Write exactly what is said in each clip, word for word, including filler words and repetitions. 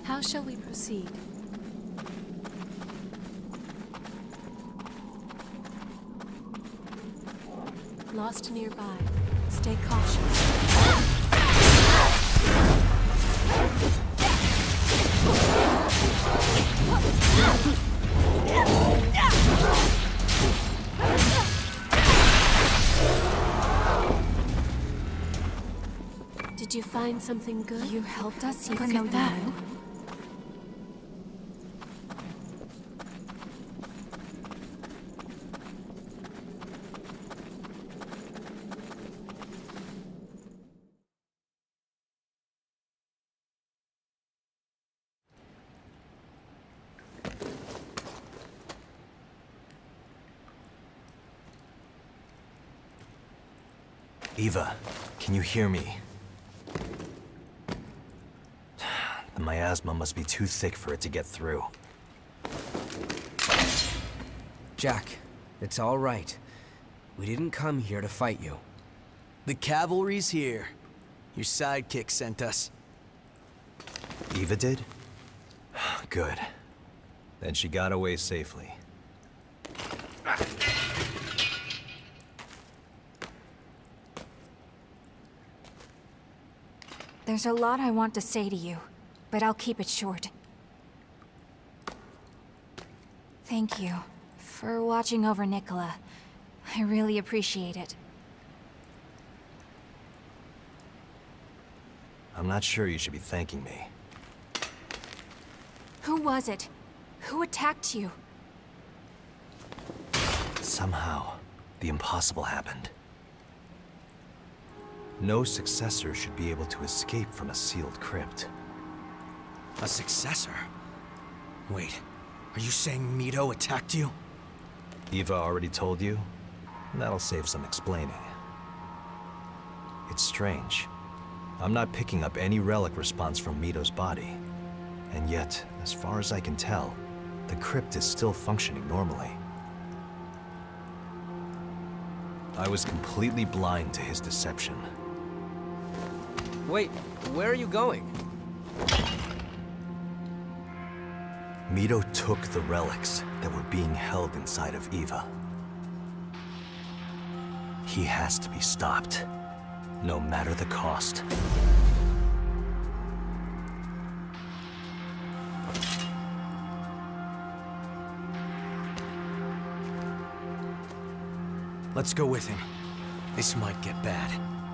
How shall we proceed? Lost nearby. Stay cautious. Did you find something good? You helped us Look even know at that. that. Eva, can you hear me? The miasma must be too thick for it to get through. Jack, it's all right. We didn't come here to fight you. The cavalry's here. Your sidekick sent us. Eva did? Good. Then she got away safely. There's a lot I want to say to you, but I'll keep it short. Thank you for watching over Nicola. I really appreciate it. I'm not sure you should be thanking me. Who was it? Who attacked you? Somehow, the impossible happened. No successor should be able to escape from a sealed crypt. A successor? Wait, are you saying Mito attacked you? Eva already told you? That'll save some explaining. It's strange. I'm not picking up any relic response from Mito's body. And yet, as far as I can tell, the crypt is still functioning normally. I was completely blind to his deception. Wait, where are you going? Mito took the relics that were being held inside of Eva. He has to be stopped, no matter the cost. Let's go with him. This might get bad.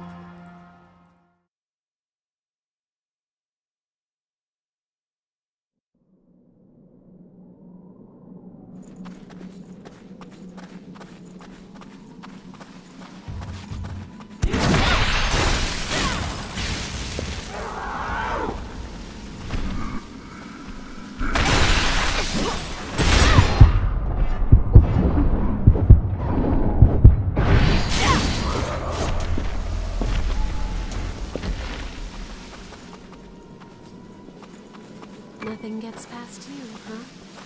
Nothing gets past you, huh?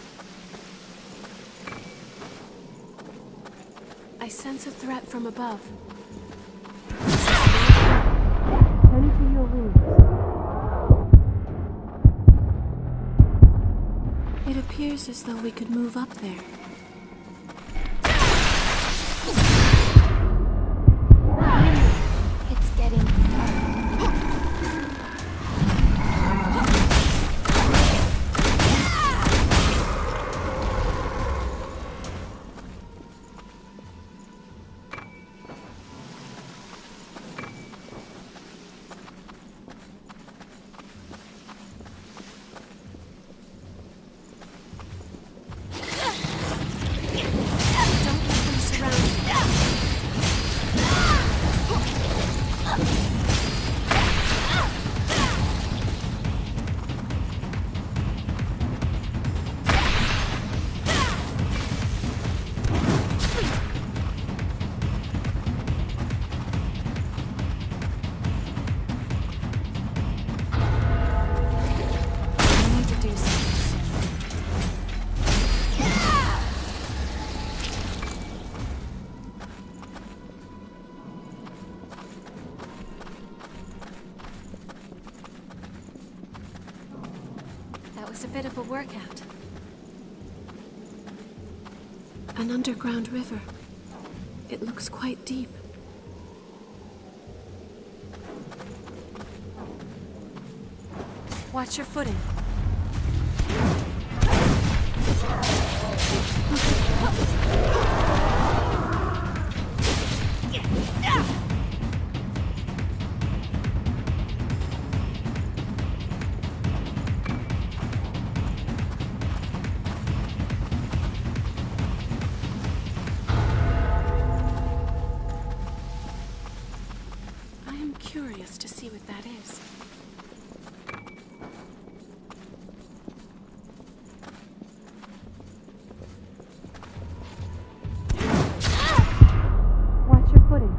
I sense a threat from above. Tend to your wounds. It appears as though we could move up there. It's getting... takes a bit of a workout. An underground river. It looks quite deep. Watch your footing. I am curious to see what that is. Watch your footing.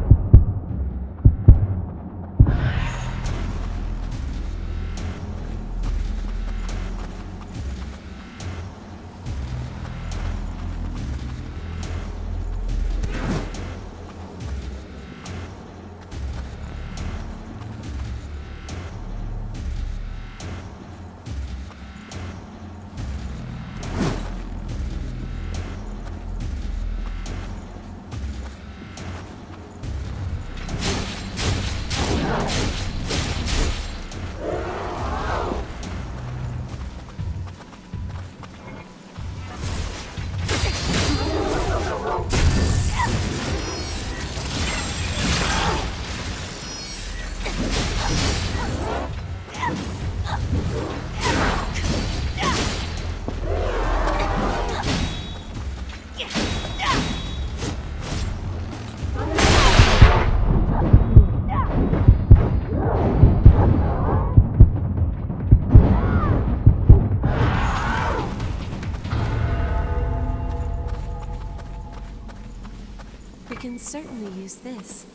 We can certainly use this.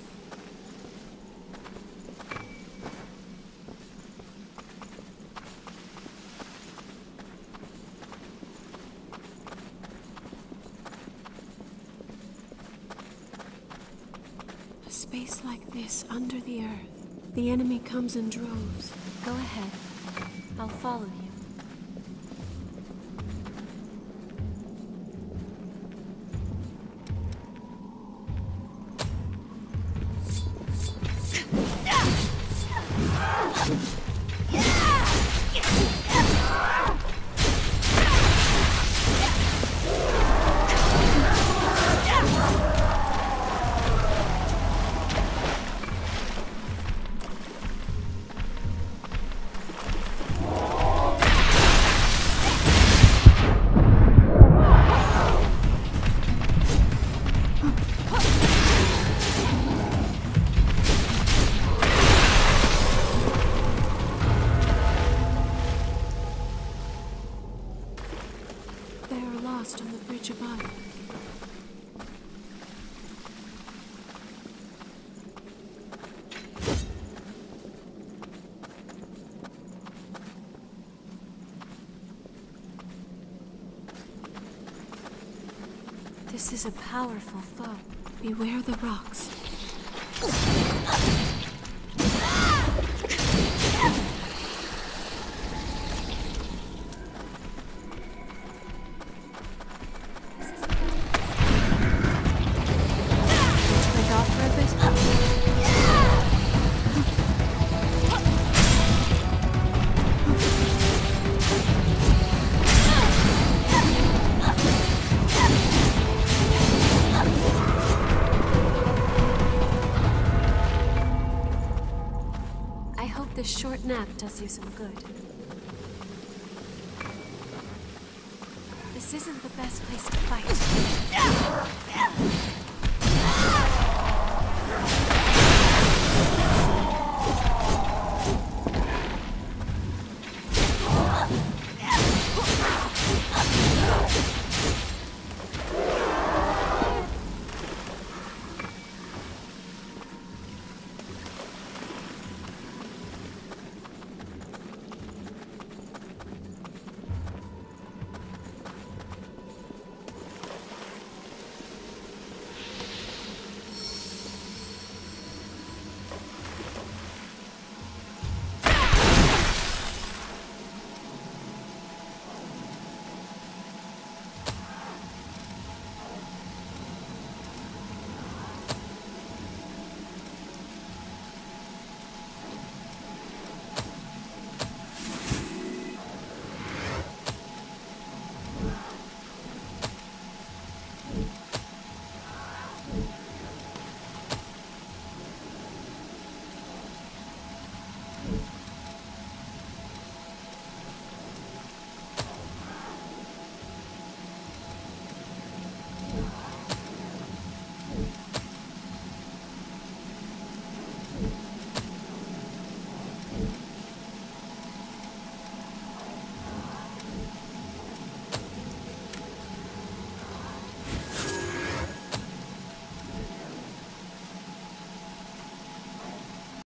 A space like this under the earth. The enemy comes in droves. Go ahead. I'll follow you. On the bridge above. This is a powerful foe. Beware the rocks. This short nap does you some good. This isn't the best place to fight.